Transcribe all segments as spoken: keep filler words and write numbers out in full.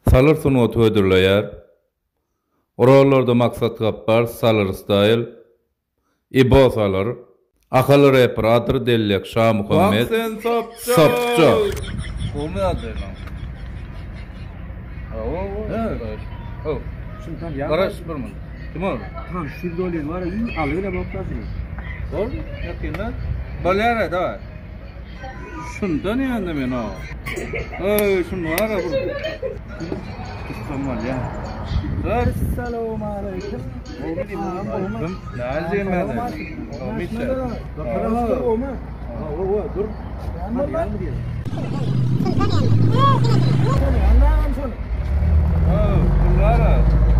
Salar sunuwat ödürleýär. Oralarda maksat gapbar salar style. İbo salar. Akalı reparator dellek Şah Muhammed. Sen sapça. Sapça. Onu adı lan. Oo. Oh. Şundan ya. Garaş bir mi? Kim o? Tam şurada olan var ya, alıyla baklasın. Doğru. Yakınlar. Balyara da var. Şundan yanında men o. Oy, şun var ya bu. Tamam ya. Assalamu alaykum. Aleyküm. Lazım ben. O misal. Bakara o mu? O o dur. Anlar mı diyor? Anlar mı? Oh, bunlar.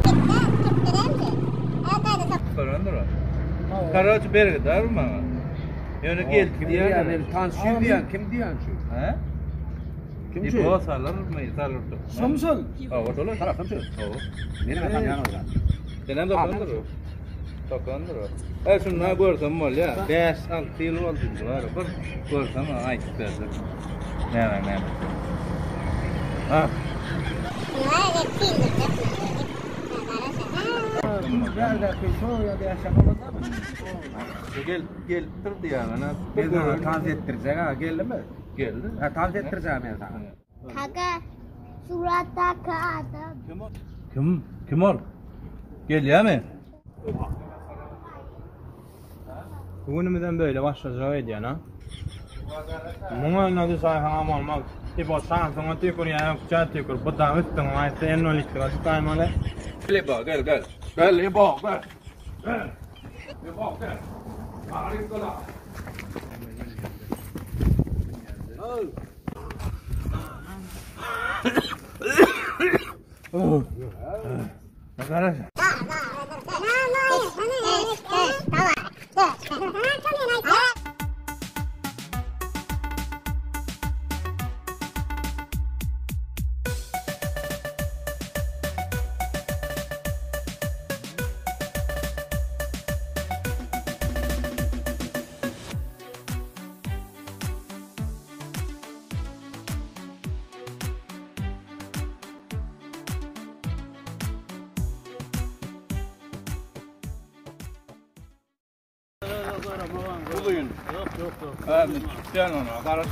Karandura. Karaç berge dar mı? Yani gel Kim diyor ben tansiyon diyen kim diyen şu? He? Kim İbo şu? salar mı? Salar da. Samsal. Oh, dolar. Tarafım şu. Oh. Benim efendim yanımda. Gelen de kandır. Takandır. E şunna görsem var ya. beş altı yıl oldu var. Bir görsem ay çıkardı. Ne ne ne. Ha. Nerede köşe ya da yaşamamda mı? Gel gel dur diye ana. Ben de tanz ettirecek ha geldi mi? Geldi. Ha tanz ettireceğim ben sana. Kaka surattaki adam. Kim o? Kim? Kim ol? Gel ya mı? Bugünümüzden böyle başlayacağı diyen ha. Bunun adı sayfam olmak. İbo sen sana tükür ya kucağa tükür. Bu da üstün ayette en ol istiyor. Tutayım öyle. Gel İbo gel gel. Gel İbo gel. Gel. İbo gel. Harika. Oh. Bakarız. Bugün. Yok yok yok. Evet, sen ona karış.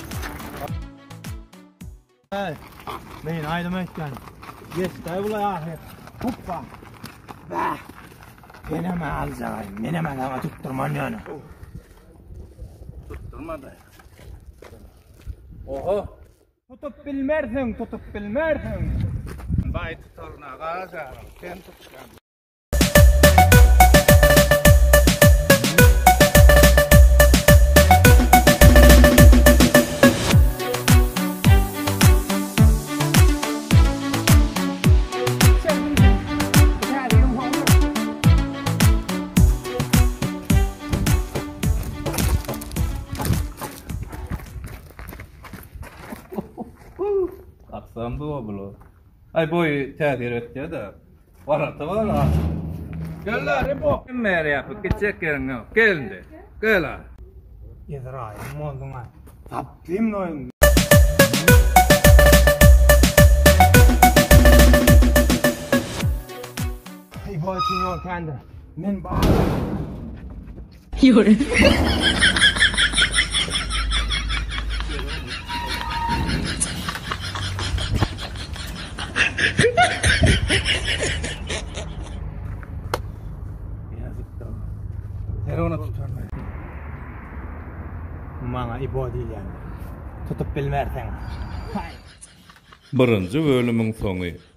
Hey. Neyin aydım etken. Yes, dayıbula ya. Hoppa. Bah. Meneme alacağım. Meneme ama tutturman yani. Tutturma da. Oho. Tutup bilmersin, tutup bilmersin. Bay tutarına karışa. Sen tutuşkan. Aksam da o bulu. Ay boyu tədir etdi de. Varata var ha. Gel la Rebo. Kim mere yapıp gidecek yerin yok. Gelin de. Gel la. Yedirayım molduna. Taptım noyum. İbo için yol kendi. Men bağlı. Yürü. Her ona tutar mı? Bana İbo değil yani. Tutup bilmersin. Birinci bölümün soňy.